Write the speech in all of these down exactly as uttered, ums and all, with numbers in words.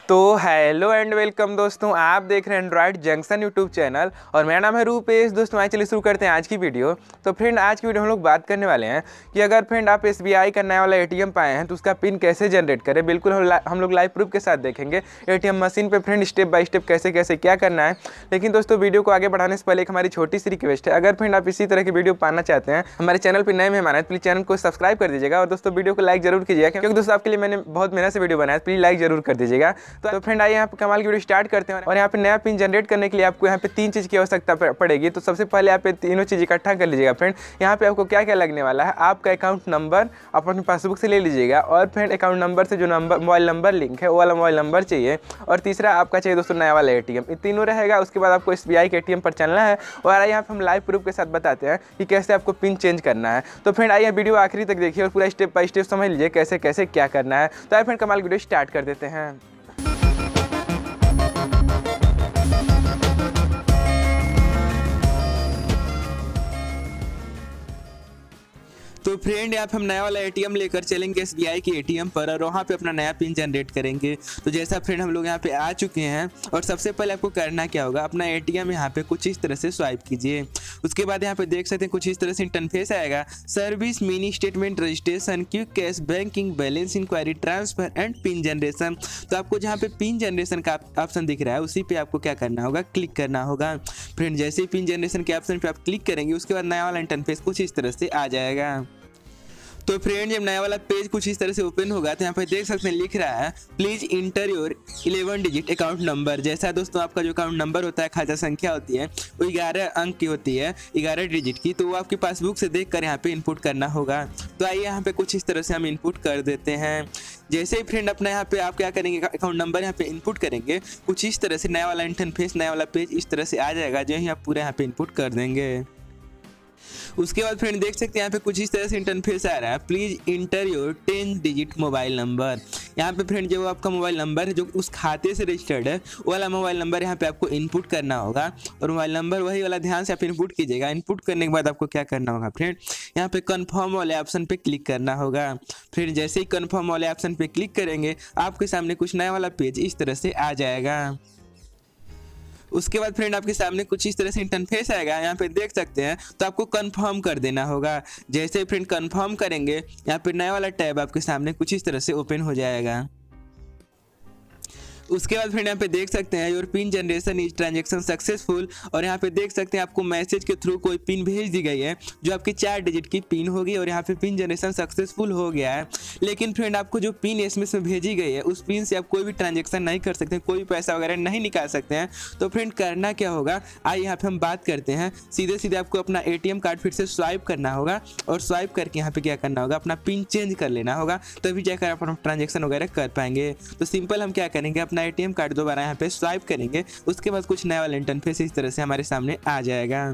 तो hello and welcome दोस्तों, आप देख रहे हैं एंड्रॉइड जंक्शन यूट्यूब चैनल और मेरा नाम है रूपेश। दोस्तों आइए चलिए शुरू करते हैं आज की वीडियो। तो फ्रेंड आज की वीडियो हम लोग बात करने वाले हैं कि अगर फ्रेंड आप एसबीआई का नया वाला एटीएम पाए हैं तो उसका पिन कैसे जनरेट करें। बिल्कुल हम हम लोग लाइव प्रूफ के साथ देखेंगे एटीएम मशीन पे फ्रेंड स्टेप बाय स्टेप कैसे कैसे क्या करना है। लेकिन दोस्तों वीडियो को आगे बढ़ाने से पहले एक हमारी छोटी सी रिक्वेस्ट है, अगर फ्रेंड आप इसी तरह की वीडियो पाना चाहते हैं, हमारे चैनल पर नए मेहमान हैं, प्लीज चैनल को सब्सक्राइब कर दीजिएगा और दोस्तों वीडियो को लाइक जरूर कीजिएगा, क्योंकि दोस्तों आपके लिए मैंने बहुत मेहनत से वीडियो बनाया, प्लीज लाइक जरूर कर दीजिएगा। तो फ्रेंड आइए यहाँ कमाल की वीडियो स्टार्ट करते हैं। और यहाँ पे नया पिन जनरेट करने के लिए आपको यहाँ पे तीन चीज़ की आवश्यकता पड़ेगी। तो सबसे पहले आप तीनों चीज़ इकट्ठा कर लीजिएगा फ्रेंड। यहाँ पे आपको क्या क्या लगने वाला है, आपका अकाउंट नंबर आप अपने पासबुक से ले लीजिएगा और फ्रेंड अकाउंट नंबर से जो नंबर मोबाइल नंबर लिंक है वो वाला मोबाइल नंबर चाहिए, और तीसरा आपका चाहिए दोस्तों नया वाला एटीएम। ये तीनों रहेगा। उसके बाद आपको एसबीआई के एटीएम पर चलना है और यहाँ पे हम लाइव प्रूफ के साथ बताते हैं कि कैसे आपको पिन चेंज करना है। तो फ्रेंड आइए वीडियो आखिरी तक देखिए और पूरा स्टेप बाय स्टेप समझ लीजिए कैसे कैसे क्या करना है। तो आइए फ्रेंड कमाल वीडियो स्टार्ट कर देते हैं। तो फ्रेंड यहाँ पे हम नया वाला एटीएम लेकर चलेंगे एसबीआई के एटीएम पर और वहाँ पे अपना नया पिन जनरेट करेंगे। तो जैसा फ्रेंड हम लोग यहाँ पे आ चुके हैं और सबसे पहले आपको करना क्या होगा, अपना एटीएम यहाँ पे कुछ इस तरह से स्वाइप कीजिए। उसके बाद यहाँ पे देख सकते हैं कुछ इस तरह से इंटरफेस आएगा, service mini statement registration quick cash banking balance inquiry transfer and pin generation. तो आपको जहाँ पे पिन जनरेशन का ऑप्शन दिख रहा है उसी पे आपको क्या करना होगा, क्लिक करना होगा। फ्रेंड जैसे ही पिन जनरेशन के ऑप्शन पे आप क्लिक करेंगे उसके बाद नया वाला इंटरफेस कुछ इस तरह से आ जाएगा। तो फ्रेंड जब नया वाला पेज कुछ इस तरह से ओपन होगा तो यहाँ पे देख सकते हैं लिख रहा है please enter your eleven digit account number. जैसा दोस्तों आपका जो अकाउंट नंबर होता है, खाता संख्या होती है, वो ग्यारह अंक की होती है, ग्यारह डिजिट की। तो वो आपकी पासबुक से देख कर यहाँ पे इनपुट करना होगा। तो आइए यहाँ पे कुछ इस तरह से हम इनपुट कर देते हैं। जैसे ही फ्रेंड अपना यहाँ पे आप क्या करेंगे, अकाउंट नंबर यहाँ पे इनपुट करेंगे, कुछ इस तरह से नया वाला इंटरफेस नया वाला पेज इस तरह से आ जाएगा, जो ही आप पूरा यहाँ पे इनपुट कर देंगे। उसके बाद फ्रेंड देख सकते हैं यहाँ पे कुछ इस तरह से इंटरफेस आ रहा है, please enter your ten digit mobile number. यहाँ पे फ्रेंड जो आपका मोबाइल नंबर है जो उस खाते से रजिस्टर्ड है वो वाला मोबाइल नंबर यहाँ पे आपको इनपुट करना होगा। और मोबाइल नंबर वही वाला ध्यान से आप इनपुट कीजिएगा। इनपुट करने के बाद आपको क्या करना होगा फ्रेंड, यहाँ पे कन्फर्म वाले ऑप्शन पे क्लिक करना होगा। फिर जैसे ही कन्फर्म वाले ऑप्शन पे क्लिक करेंगे आपके सामने कुछ नया वाला पेज इस तरह से आ जाएगा। उसके बाद फ्रेंड आपके सामने कुछ इस तरह से इंटरफेस आएगा, यहाँ पे देख सकते हैं। तो आपको कंफर्म कर देना होगा। जैसे फ्रेंड कंफर्म करेंगे यहाँ पे नया वाला टैब आपके सामने कुछ इस तरह से ओपन हो जाएगा। उसके बाद फ्रेंड यहाँ पे देख सकते हैं your pin generation is transaction successful, और यहाँ पे देख सकते हैं आपको मैसेज के थ्रू कोई पिन भेज दी गई है जो आपकी चार डिजिट की पिन होगी और यहाँ पे पिन जनरेशन सक्सेसफुल हो गया है। लेकिन फ्रेंड आपको जो पिन एसएमएस में भेजी गई है उस पिन से आप कोई भी ट्रांजेक्शन नहीं कर सकते, कोई पैसा वगैरह नहीं निकाल सकते हैं। तो फ्रेंड करना क्या होगा, आइए यहाँ पे हम बात करते हैं। सीधे सीधे आपको अपना एटीएम कार्ड फिर से स्वाइप करना होगा और स्वाइप करके यहाँ पे क्या करना होगा, अपना पिन चेंज कर लेना होगा, तभी जाकर आप अपना ट्रांजेक्शन वगैरह कर पाएंगे। तो सिंपल हम क्या करेंगे, अपना एटीएम कार्ड दोबारा यहाँ पे स्वाइप करेंगे, उसके बाद कुछ नया वाला इंटरफेस इस तरह से हमारे सामने आ जाएगा।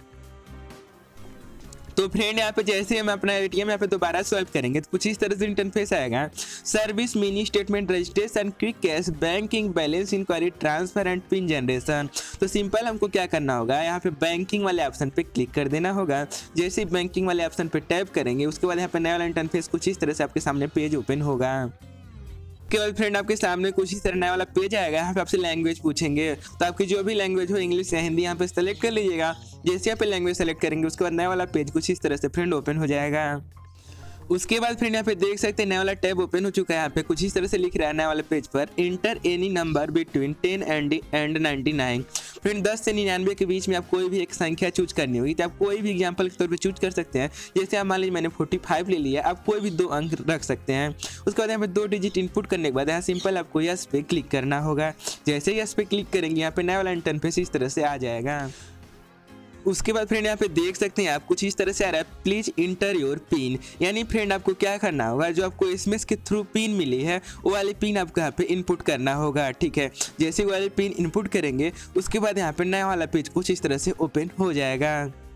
तो फ्रेंड यहाँ पे जैसे हम अपना एटीएम यहाँ पे दोबारा स्वाइप करेंगे तो कुछ इस तरह से इंटरफेस आएगा, service mini statement registration quick cash banking balance inquiry transfer and pin generation. तो सिंपल हमको क्या करना होगा, यहाँ पे बैंकिंग वाले ऑप्शन पे क्लिक कर देना होगा। जैसे ही बैंकिंग वाले ऑप्शन पे टैप करेंगे उसके बाद यहाँ पे नया वाला इंटरफेस कुछ इस तरह से आपके सामने पेज ओपन होगा। उसके बाद फ्रेंड आपके सामने कुछ इस तरह नया वाला पेज आएगा, यहाँ पे आपसे लैंग्वेज पूछेंगे। तो आपकी जो भी लैंग्वेज हो, इंग्लिश या हिंदी, यहाँ पे सेलेक्ट कर लीजिएगा। जैसे यहाँ पे लैंग्वेज सेलेक्ट करेंगे उसके बाद नया वाला पेज कुछ इस तरह से फ्रेंड ओपन हो जाएगा। उसके बाद फ्रेंड यहाँ पे देख सकते हैं नया वाला टैब ओपन हो चुका है। यहाँ पे कुछ इस तरह से लिख रहा है नया वाला पेज पर, enter any number between ten and and ninety nine. Friend दस से निन्यानवे के बीच में आप कोई भी एक संख्या चूज करनी होगी। तो आप कोई भी एग्जांपल के तौर पे चूज कर सकते हैं। जैसे आप मान लीजिए मैंने पैंतालीस ले लिया, आप कोई भी दो अंक रख सकते हैं। उसके बाद यहाँ पे दो डिजिट इनपुट करने के बाद यहाँ सिंपल आपको यस पे क्लिक करना होगा। जैसे यस पे क्लिक करेंगे यहाँ पे नया वाला इंटरफेस इस तरह से आ जाएगा। उसके बाद फ्रेंड यहाँ पे देख सकते हैं आप कुछ इस तरह से आ रहा है, प्लीज इंटर योर पिन। यानी फ्रेंड आपको क्या करना होगा, जो आपको एसएमएस के थ्रू पिन मिली है वो वाली पिन आपको यहाँ पे इनपुट करना होगा। ठीक है, जैसे वो वाली पिन इनपुट करेंगे उसके बाद यहाँ पे नया वाला पेज कुछ इस तरह से ओपन हो जाएगा।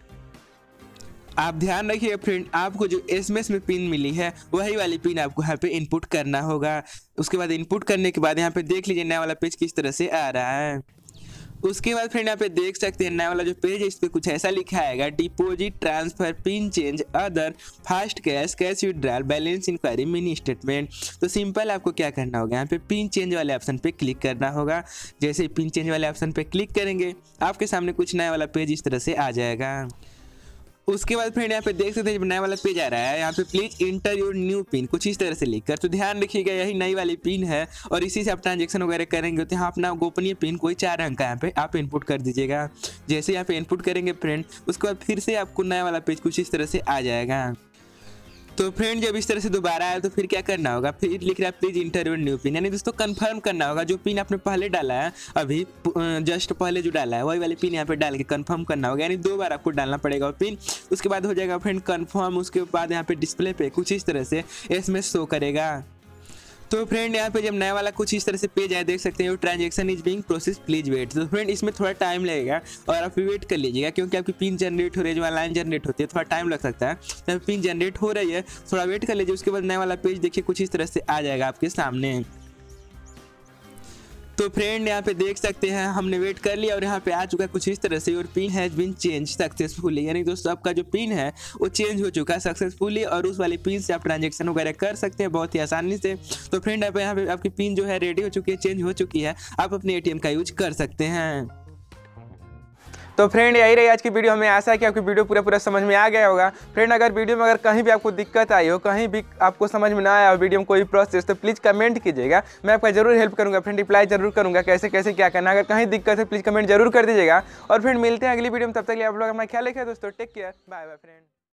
आप ध्यान रखिए फ्रेंड, आपको जो एसएमएस में पिन मिली है वही वाली पिन आपको यहाँ पे इनपुट करना होगा। उसके बाद इनपुट करने के बाद यहाँ पे देख लीजिए नया वाला पेज किस तरह से आ रहा है। उसके बाद फ्रेंड यहाँ पे देख सकते हैं नया वाला जो पेज है इस पे कुछ ऐसा लिखा आएगा, deposit, transfer, pin change, other, fast cash, cash withdrawal, balance inquiry, mini statement. तो सिंपल आपको क्या करना होगा, यहाँ पे पिन चेंज वाले ऑप्शन पे क्लिक करना होगा। जैसे पिन चेंज वाले ऑप्शन पे क्लिक करेंगे आपके सामने कुछ नया वाला पेज इस तरह से आ जाएगा। उसके बाद फ्रेंड यहाँ पे देख सकते हैं जब नया वाला पेज आ रहा है यहाँ पे please enter your new pin कुछ इस तरह से लिखकर। तो ध्यान रखिएगा यही नई वाली पिन है और इसी से आप ट्रांजेक्शन वगैरह करेंगे तो यहाँ अपना गोपनीय पिन कोई चार अंक का यहाँ पे आप इनपुट कर दीजिएगा। जैसे यहाँ पे इनपुट करेंगे फ्रेंड उसके बाद फिर से आपको नया वाला पेज कुछ इस तरह से आ जाएगा। तो फ्रेंड जब इस तरह से दोबारा आया तो फिर क्या करना होगा, फिर लिख रहा है please enter your new pin, यानी दोस्तों कंफर्म करना होगा जो पिन आपने पहले डाला है अभी जस्ट पहले जो डाला है वही वाली पिन यहाँ पे डाल के कंफर्म करना होगा, यानी दो बार आपको डालना पड़ेगा वो पिन। उसके बाद हो जाएगा फ्रेंड कंफर्म। उसके बाद यहाँ पे डिस्प्ले पे कुछ इस तरह से एसएमएस शो करेगा। तो फ्रेंड यहाँ पे जब नया वाला कुछ इस तरह से पेज आए देख सकते हैं transaction is being process please wait. तो फ्रेंड इसमें थोड़ा टाइम लगेगा और आप वेट कर लीजिएगा क्योंकि आपकी पिन जनरेट हो रही है, जो लाइन जनरेट होती है थोड़ा टाइम लग सकता है। तो पिन जनरेट हो रही है थोड़ा वेट कर लीजिए। उसके बाद नया वाला पेज देखिए कुछ इस तरह से आ जाएगा आपके सामने। तो फ्रेंड यहाँ पे देख सकते हैं हमने वेट कर लिया और यहाँ पे आ चुका है कुछ इस तरह से और pin has been change successfully, यानी दोस्तों आपका जो पिन है वो चेंज हो चुका है सक्सेसफुली और उस वाली पिन से आप ट्रांजेक्शन वगैरह कर सकते हैं बहुत ही आसानी से। तो फ्रेंड आप यहाँ पे आपकी पिन जो है रेडी हो चुकी है, चेंज हो चुकी है, आप अपने एटीएम का यूज कर सकते हैं। तो फ्रेंड यही रही आज की वीडियो। हमें आशा है कि आपकी वीडियो पूरा पूरा समझ में आ गया होगा। फ्रेंड अगर वीडियो में अगर कहीं भी आपको दिक्कत आई हो, कहीं भी आपको समझ में ना आया हो वीडियो में कोई प्रोसेस, तो प्लीज़ कमेंट कीजिएगा, मैं आपका जरूर हेल्प करूंगा फ्रेंड, रिप्लाई जरूर करूंगा कैसे कैसे क्या करना। अगर कहीं दिक्कत है प्लीज़ कमेंट जरूर कर दीजिएगा। और फ्रेंड मिलते हैं अगली वीडियो में, तब तक के लिए आप लोग अपना ख्याल रखिए दोस्तों, take care, bye bye friend.